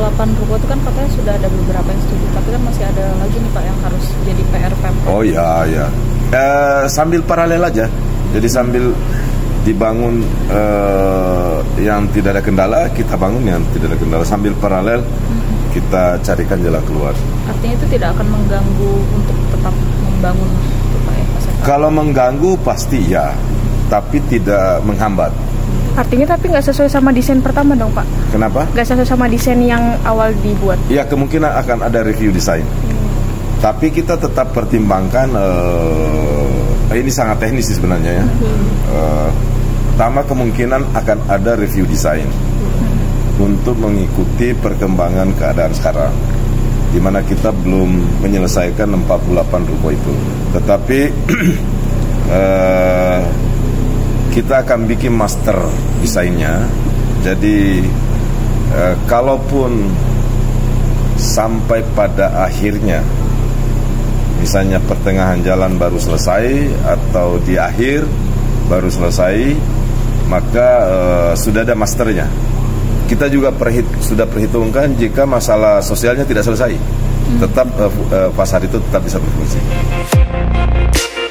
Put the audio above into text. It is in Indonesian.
48 ruko itu kan katanya sudah ada beberapa yang setuju, tapi kan masih ada lagi nih Pak yang harus jadi PR Pemkot. Oh ya. Sambil paralel aja. Jadi sambil dibangun yang tidak ada kendala, kita bangun yang tidak ada kendala. Sambil paralel kita carikan jalan keluar. Artinya itu tidak akan mengganggu untuk tetap membangun itu Pak ya? Kalau mengganggu pasti ya, tapi tidak menghambat. Artinya tapi nggak sesuai sama desain pertama dong Pak? Kenapa? Nggak sesuai sama desain yang awal dibuat? Ya kemungkinan akan ada review desain. Tapi kita tetap pertimbangkan, ini sangat teknis sebenarnya ya. Pertama kemungkinan akan ada review desain untuk mengikuti perkembangan keadaan sekarang, di mana kita belum menyelesaikan 48 ruko itu. Tetapi kita akan bikin master desainnya. Jadi kalaupun sampai pada akhirnya, misalnya pertengahan jalan baru selesai atau di akhir baru selesai, maka sudah ada masternya. Kita juga sudah perhitungkan jika masalah sosialnya tidak selesai, tetap pasar itu tetap bisa berfungsi.